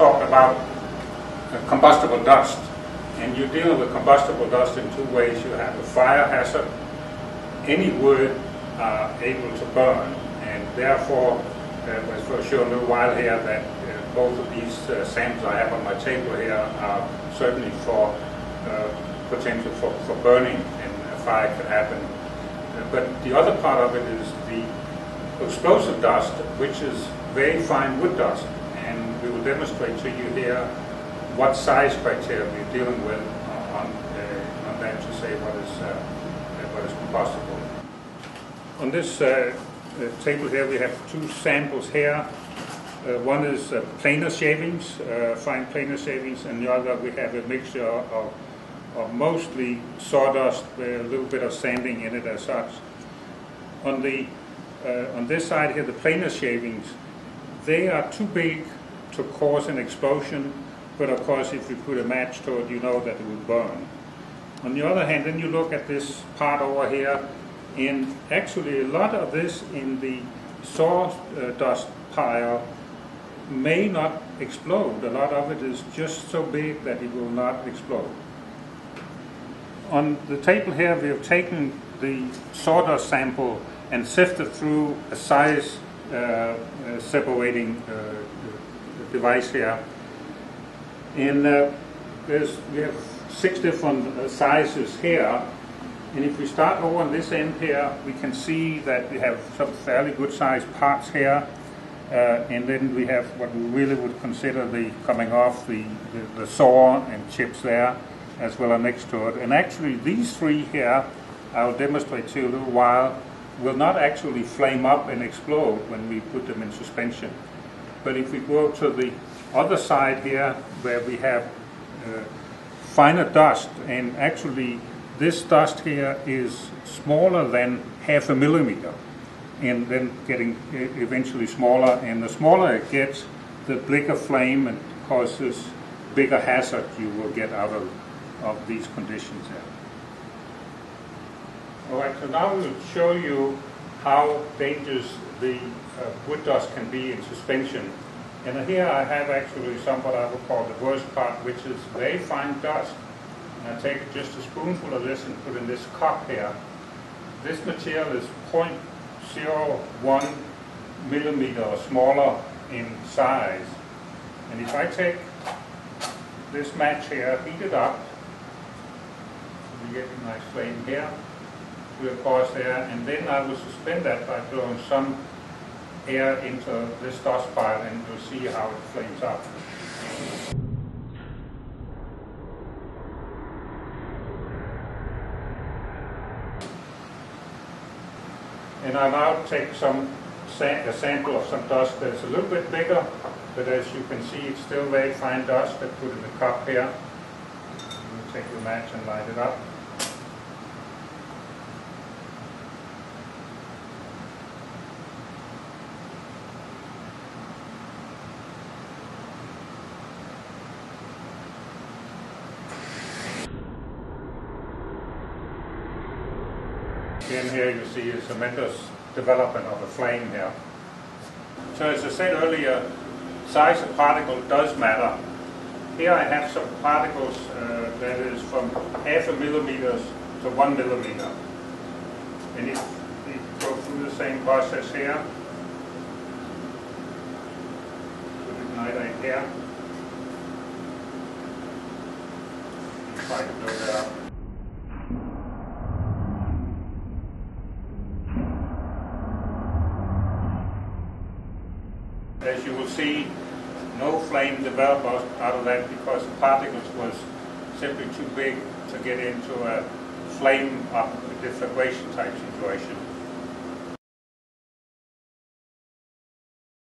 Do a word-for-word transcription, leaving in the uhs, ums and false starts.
talk about uh, combustible dust. And you're dealing with combustible dust in two ways. You have a fire hazard. Any wood are able to burn, and therefore, uh, as we'll show in a little while here, that uh, both of these uh, samples I have on my table here are certainly for uh, potential for, for burning, and a fire could happen. Uh, but the other part of it is the explosive dust, which is very fine wood dust, and we will demonstrate to you here what size criteria we're dealing with on, uh, on that to say what is, uh, what is combustible. On this uh, uh, table here we have two samples here. Uh, one is uh, planer shavings, uh, fine planer shavings, and the other we have a mixture of, of mostly sawdust with a little bit of sanding in it as such. On, the, uh, on this side here, the planer shavings, they are too big to cause an explosion. But of course, if you put a match to it, you know that it will burn. On the other hand, then you look at this part over here, and actually a lot of this in the sawdust pile may not explode. A lot of it is just so big that it will not explode. On the table here, we have taken the sawdust sample and sifted through a size uh, uh, separating uh, device here. And uh, there's, we have six different uh, sizes here, and if we start over on this end here, we can see that we have some fairly good sized parts here, uh, and then we have what we really would consider the coming off, the, the, the saw and chips there, as well as next to it. And actually these three here, I'll demonstrate to you in a little while, will not actually flame up and explode when we put them in suspension. But if we go to the other side here, where we have uh, finer dust, and actually this dust here is smaller than half a millimeter, and then getting eventually smaller, and the smaller it gets, the bigger flame and causes bigger hazard you will get out of, of these conditions here. Alright, so now we'll show you how dangerous the uh, wood dust can be in suspension. And here I have actually some what I would call the worst part, which is very fine dust. And I take just a spoonful of this and put in this cup here. This material is zero point zero one millimeter or smaller in size. And if I take this match here, heat it up, we get a nice flame here, to of course there, and then I will suspend that by blowing some air into this dust pile, and you'll see how it flames up. And I now take some a sample of some dust that's a little bit bigger, but as you can see it's still very fine dust. I put in the cup here. We'll take the match and light it up. Again, here you see a tremendous development of the flame here. So as I said earlier, size of particle does matter. Here I have some particles uh, that is from half a millimeter to one millimeter. And if we go through the same process here, put it right here, and try to blow that up. As you will see, no flame developed out of that because the particles was simply too big to get into a flame up deflagration type situation.